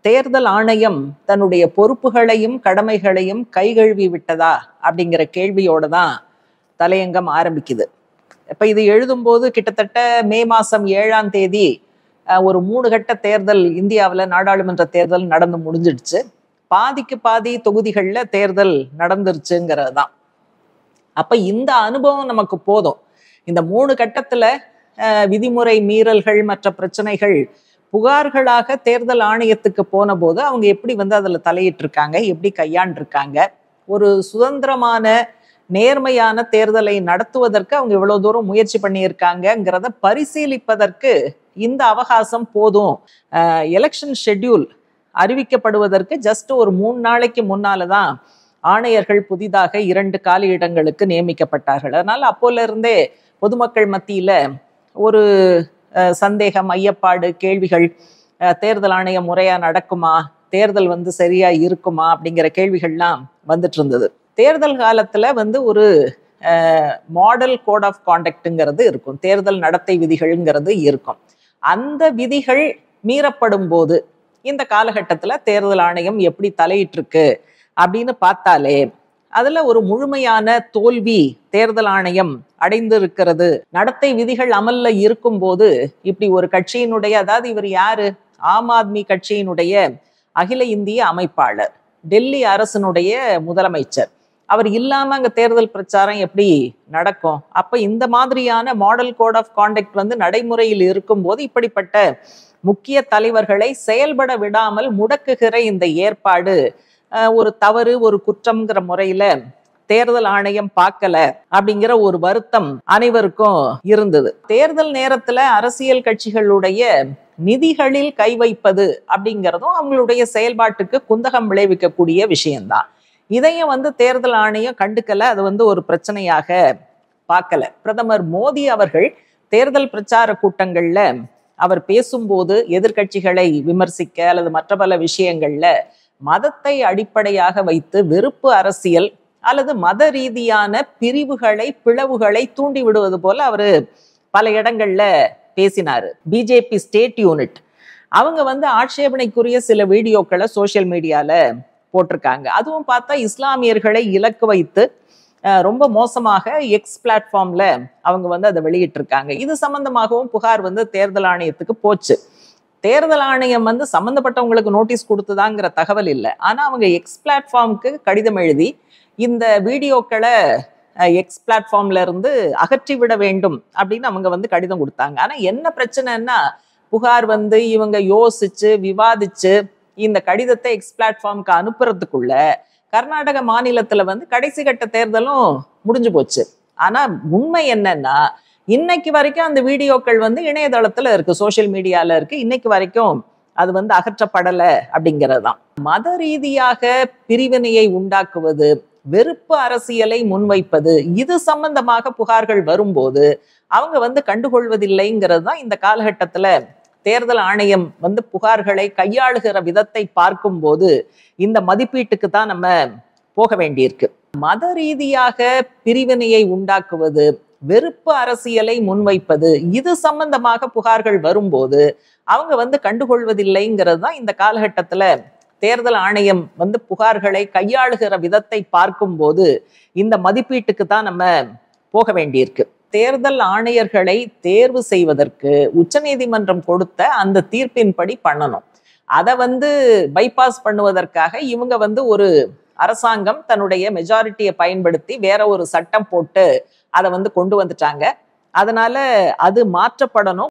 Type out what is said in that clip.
தேர்தல் ஆணையம் தன்னுடைய பொறுப்புகளையும் கடமைகளையும் கைகழுவி விட்டதா அப்படிங்கிற கேள்வியோட தான் தலையங்கம் ஆரம்பிக்குது. இப்ப இது எழுதும்போது கிட்டத்தட்ட மே மாசம் 7ஆம் தேதி ஒரு 3 கட்ட தேர்தல் இந்தியாவில் நாடாளுமன்ற தேர்தல் நடந்து முடிஞ்சிடுச்சு. பாதிக்கு பாதி தொகுதிகள்ல தேர்தல் நடந்துருச்சுங்கிறது தான். அப்ப இந்த அனுபவம் நமக்கு போதும். இந்த 3 கட்டத்துல விதிமுறை மீறல்கள் மற்ற பிரச்சனைகள் புகார்களாக தேர்தல் ஆணையத்துக்கு போன போது அவங்க எப்படி அதுல தலையிட்டு இருக்காங்க, எப்படி கையாண்டிருக்காங்க, ஒரு சுதந்திரமான நேர்மையான தேர்தலை நடத்துவதற்கு அவங்க இவ்வளவு தூரம் முயற்சி பண்ணியிருக்காங்கிறத பரிசீலிப்பதற்கு இந்த அவகாசம் போதும். எலெக்ஷன் ஷெட்யூல் அறிவிக்கப்படுவதற்கு ஜஸ்ட் ஒரு 3 நாளைக்கு முன்னாலதான் ஆணையர்கள் புதிதாக 2 காலியிடங்களுக்கு நியமிக்கப்பட்டார்கள். அதனால அப்போல இருந்தே பொதுமக்கள் மத்தியில ஒரு சந்தேகம், ஐயப்பாடு, கேள்விகள், தேர்தல் ஆணையம் முறையா நடக்குமா, தேர்தல் சரியா இருக்குமா அப்படிங்கிற கேள்விகள்லாம் வந்துட்டு இருந்தது. தேர்தல் காலத்துல ஒரு மாடல் கோட் ஆஃப் கான்டக்ட்ங்கிறது இருக்கும், தேர்தல் நடத்தை விதிகள்ங்கிறது இருக்கும். அந்த விதிகள் மீறப்படும் போது இந்த காலகட்டத்துல தேர்தல் ஆணையம் எப்படி தலையிட்டு இருக்கு அப்படின்னு பார்த்தாலே அதுல ஒரு முழுமையான தோல்வி தேர்தல் ஆணையம் அடைந்திருக்கிறது. நடத்தை விதிகள் அமல்ல இருக்கும் போது இப்படி ஒரு கட்சியினுடைய, அதாவது இவர் யாரு, ஆம் ஆத்மி கட்சியினுடைய அகில இந்திய அமைப்பாளர், டெல்லி அரசனுடைய முதலமைச்சர், அவர் இல்லாம அங்க தேர்தல் பிரச்சாரம் எப்படி நடக்கும்? அப்ப இந்த மாதிரியான மாடல் கோட் ஆஃப் கான்டக்ட் நடைமுறையில் இருக்கும்போது இப்படிப்பட்ட முக்கிய தலைவர்களை செயல்பட விடாமல் முடக்குகிற இந்த ஏற்பாடு ஒரு தவறு, ஒரு குற்றம்ங்கிற முறையில தேர்தல் ஆணையம் பார்க்கல அப்படிங்கிற ஒரு வருத்தம் அனைவருக்கும் இருந்தது. தேர்தல் நேரத்துல அரசியல் கட்சிகளுடைய நிதிகளில் கை வைப்பது அப்படிங்கிறதும் அவங்களுடைய செயல்பாட்டுக்கு குந்தகம் விளைவிக்கக்கூடிய விஷயம்தான். இதையும் தேர்தல் ஆணையம் கண்டுக்கல, அது ஒரு பிரச்சனையாக பார்க்கல. பிரதமர் மோடி அவர்கள் தேர்தல் பிரச்சார கூட்டங்கள்ல அவர் பேசும்போது எதிர்கட்சிகளை விமர்சிக்க அல்லது மற்ற பல விஷயங்கள்ல மதத்தை அடிப்படையாக வைத்து வெறுப்பு அரசியல் அல்லது மத ரீதியான பிரிவுகளை, பிளவுகளை தூண்டி விடுவது போல அவரு பல இடங்கள்ல பேசினாரு. பிஜேபி ஸ்டேட் யூனிட் அவங்க ஆட்சேபனைக்குரிய சில வீடியோக்களை சோசியல் மீடியால போட்டிருக்காங்க. அதுவும் பார்த்தா இஸ்லாமியர்களை இலக்கு வைத்து ரொம்ப மோசமாக எக்ஸ் பிளாட்ஃபார்ம்ல அவங்க அதை வெளியிட்டு இருக்காங்க. இது சம்பந்தமாகவும் புகார் தேர்தல் ஆணையத்துக்கு போச்சு. தேர்தல் ஆணையம் சம்பந்தப்பட்டவங்களுக்கு நோட்டீஸ் கொடுத்ததாங்கிற தகவல் இல்லை. ஆனா அவங்க எக்ஸ் பிளாட்ஃபார்முக்கு கடிதம் எழுதி இந்த வீடியோக்களை எக்ஸ் பிளாட்ஃபார்ம்ல இருந்து அகற்றிவிட வேண்டும் அப்படின்னு அவங்க கடிதம் கொடுத்தாங்க. ஆனா என்ன பிரச்சனைன்னா, புகார் இவங்க யோசிச்சு விவாதிச்சு இந்த கடிதத்தை எக்ஸ் பிளாட்ஃபார்முக்கு அனுப்புறதுக்குள்ள கர்நாடக மாநிலத்துல கடைசி கட்ட தேர்தலும் முடிஞ்சு போச்சு. ஆனா உண்மை என்னன்னா, இன்னைக்கு வரைக்கும் அந்த வீடியோக்கள் இணையதளத்துல இருக்கு, சோசியல் மீடியால இருக்கு. இன்னைக்கு வரைக்கும் அது அகற்றப்படல அப்படிங்கிறதுதான். மத ரீதியாக பிரிவினையை உண்டாக்குவது, வெறுப்பு அரசியலை முன்வைப்பது, இது சம்பந்தமாக புகார்கள் வரும்போது அவங்க கண்டுகொள்வதில்லைங்கிறது தான் இந்த காலகட்டத்துல தேர்தல் ஆணையம் புகார்களை கையாளுகிற விதத்தை பார்க்கும் போது இந்த மதிப்பீட்டுக்கு தான் நம்ம போக வேண்டியிருக்கு. மத ரீதியாக பிரிவினையை உண்டாக்குவது, வெறுப்பு அரசியலை முன்வைப்பது, இது சம்பந்தமாக புகார்கள் வரும்போது அவங்க கண்டுகொள்வதில்லைங்கிறது தான் இந்த காலகட்டத்துல தேர்தல் ஆணையம் புகார்களை கையாளுகிற விதத்தை பார்க்கும் போது இந்த மதிப்பீட்டுக்கு தான் நம்ம போக வேண்டியிருக்கு. தேர்தல் ஆணையர்களை தேர்வு செய்வதற்கு உச்சநீதிமன்றம் கொடுத்த அந்த தீர்ப்பின்படி பண்ணணும். அதை பைபாஸ் பண்ணுவதற்காக இவங்க ஒரு அரசாங்கம் தன்னுடைய மெஜாரிட்டியை பயன்படுத்தி வேற ஒரு சட்டம் போட்டு அதை கொண்டு வந்துட்டாங்க. அதனால அது மாற்றப்படணும்.